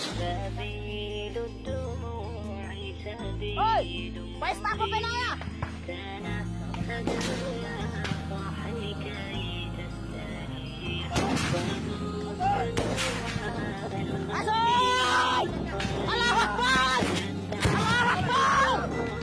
سبيل الدموع سبيل مريح تنهد يا صاحي كي تستريح الله أكبر الله أكبر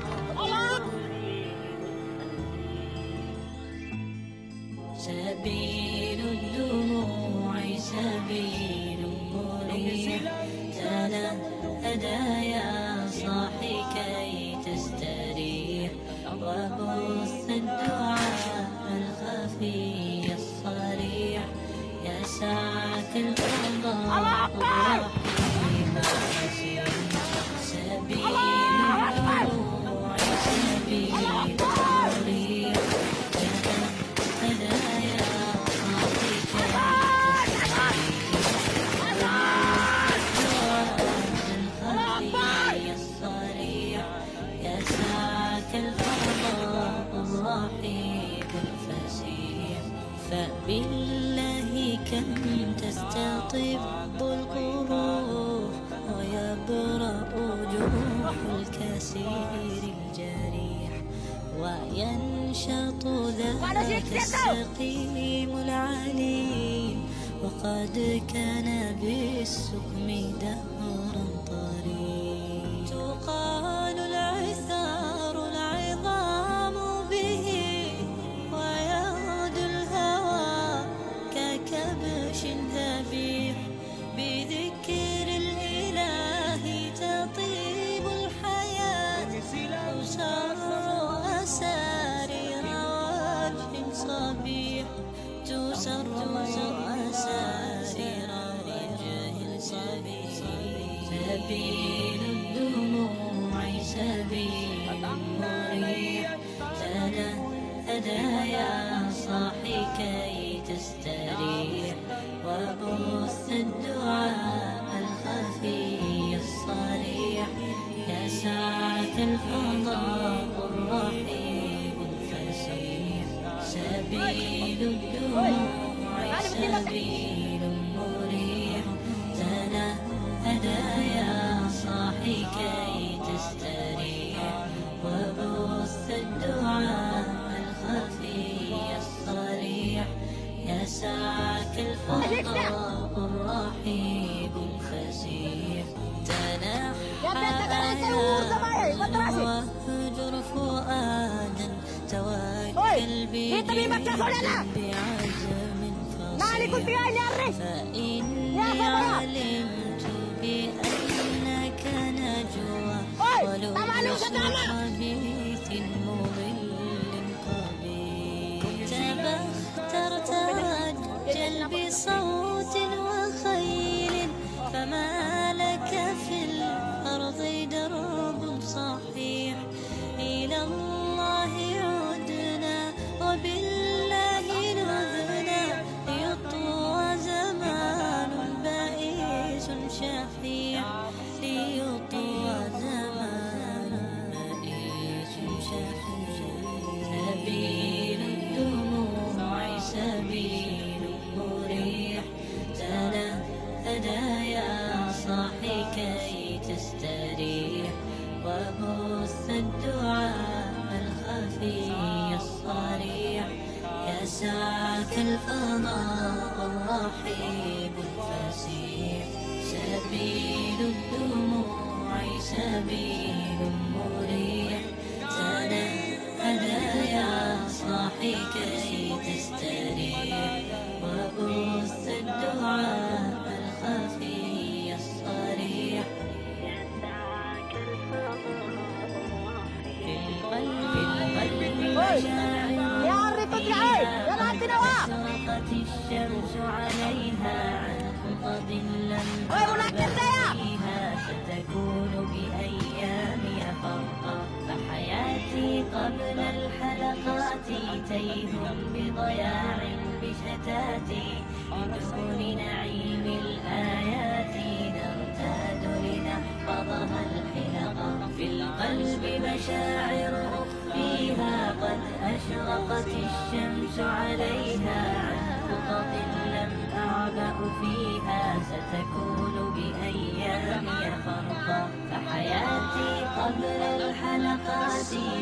سبيل الدموع سبيل مريح تنهد يا صاحي كي تستريح وبث الدعاء الخفي الصريح يا ساعة الفضاء الرحيم الوسيع سبيل الدموع سبيل مريح تنهد يا صاحي كي الصريح يا ساعة الفضاء الرحيب الفسيح فبالله كم تستطب القروح ويبرأ جروح الكثير الجريح وينشط ذاك السقيم العليم وقد كان بالسقم دهرا طريق تقال العثار العظام به ويغدو الهوى ككبش ذبيح بذكر الإله تطيب الحياة تسر أسارير وجه صبيح تسر أسارير وجه صبيح سبيل الدموع سبيل مريح تنهد يا صاحي كي تستريح وبث الدعاء الخفي الصريح يا ساعة الفضاء الرحيب الفسيح سبيل الدموع سبيل مريح تنهد يا صاحي كي تستريح وبث الدعاء الخفي الصريح يا ساعة الفضاء الرحيب الفسيح تنحى واهجر فؤادا توكل بعزم فصيح فإني علمت بأنك نجوى ولبس خبيث مضل قبيح تبختر ترجل بصوت وخيل فما لك في الأرض درب صحيح إلى الله عدنا وبالله نذنا ليطوى زمان بائس شحيح ليطوى زمان بائس شحيح سبيل الدموع سبيل مريح تنهد يا صاحي كي تستريح وبث الدعاء الخفي الصريح يا ساعة الفضاء الرحيب الفسيح سبيل الدموع سبيل مريح تنهد يا صاحي كي تستريح وبث الدعاء الخفي الصريح يسعك الفضاء في القلب مشاعر أشرقت الشمس عليها عن خطب لم فيها ستكون بأيامها فرقا فحياتي قبل الحلقات تيه بضياع بشتاتي بدون نعيم الآيات نرتاد لنحفظها الحلقة في القلب مشاعر أخفيها قد أشرقت الشمس عليها عن خطط لم أعبأ فيها ستكون بأيام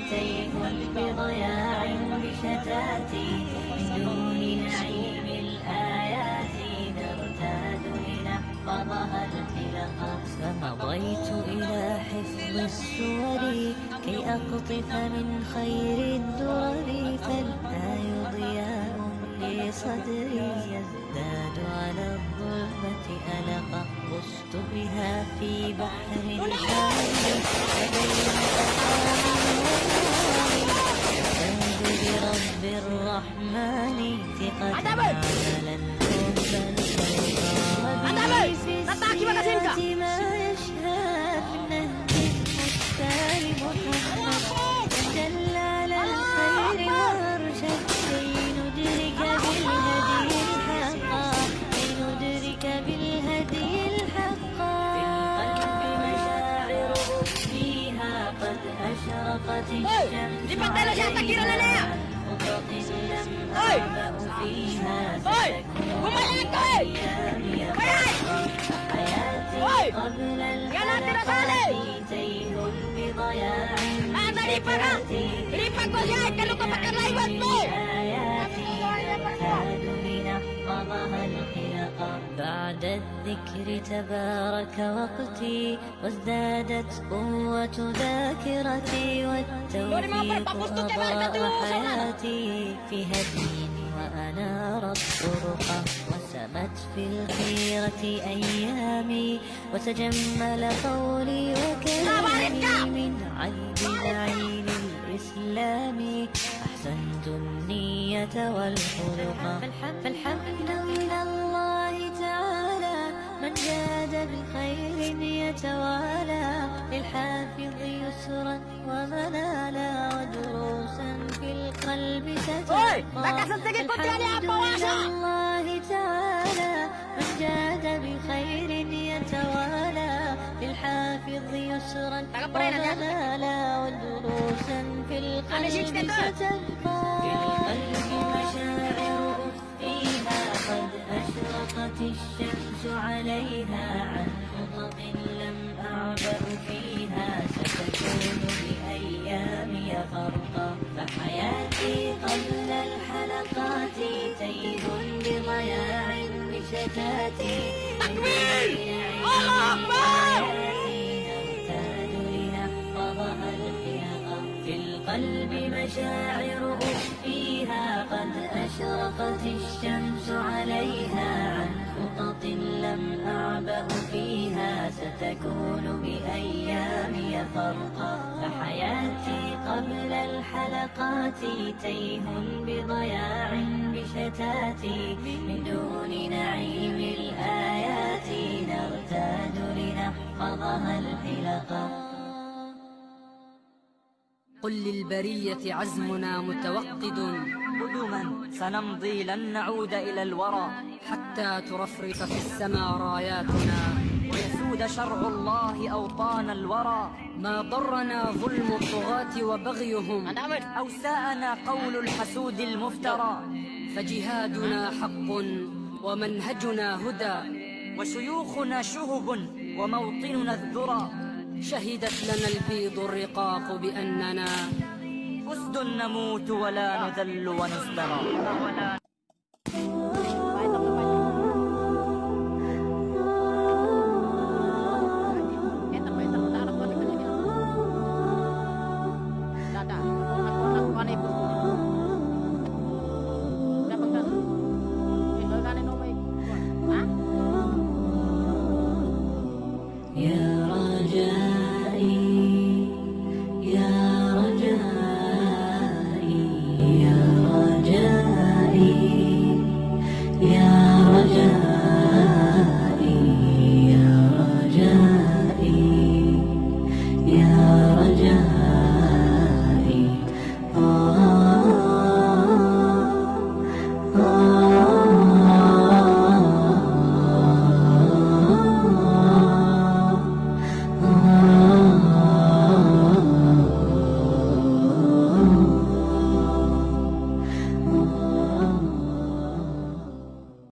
تيه بضياع بشتات من دون نعيم الآيات نرتاد لنحفظها الخلقا. فمضيت إلى حفظ السور كي أقطف من خير الدرر، فالآي ضياء لصدري يزداد على الظلمة ألقا. غصت بها في بحر الحال برب الرحمن ثقة على الحب الفيضاء. في السيرة ما يشهى في النهج المختار محمد جل على الخير وارشد كي ندرك بالهدي الحقا، كي ندرك بالهدي الحقا. في القلب مشاعر فيها قد أشرقت الشمس عليها خطط لم أعبأ فيها ستكون أيامي فرقا. حياتي قبل الحلقات تيه بضياع بشتاتي آياتي نرتاد لنحفظها الخلقا. بعد الذكر تبارك وقتي وازدادت قوة ذاكرتي، والتوفيق أضاء حياتي في هدي وأنار الطرق، وسمت في الخيرة أيامي وتجمل قولي وكلامي من عيب العين الإسلام. أحسنت النية والخلق، فالحمد من الله تعالى من جاد بخير يتوالى، للحافظ يسرا ومنالا ودروسا في القلب تتبقى. الحمد من الله تعالى من جاد بخير يتوالى، للحافظ يسرا ومنالا ودروسا في القلب تتبقى. في القلب مشاعر فيها قد أشرقت الشمس عليها عن خطط لم أعبأ فيها ستكون بأيامي فرقا. فحياتي قبل الحلقات تيه بضياع بشتاتي تكبير الله أكبر. نرتاد لنحفظها الخلقا. في القلب مشاعر فيها قد أشرقت الشمس عليها عن خطط لم أعبأ فيها ستكون بأيامي فرقا. فحياتي قبل الحلقات تيه بضياع بشتاتي من دون نعيم الآيات نرتاد لنحفظها الخلقا. قل للبرية عزمنا متوقد، قدما سنمضي لن نعود إلى الورى، حتى ترفرف في السماء راياتنا ويسود شرع الله أوطان الورى. ما ضرنا ظلم الطغاة وبغيهم، أو ساءنا قول الحسود المفترى. فجهادنا حق ومنهجنا هدى، وشيوخنا شهب وموطننا الذرى. شهدت لنا البيض الرقاق بأننا أسد نموت ولا نذل ونزدرى.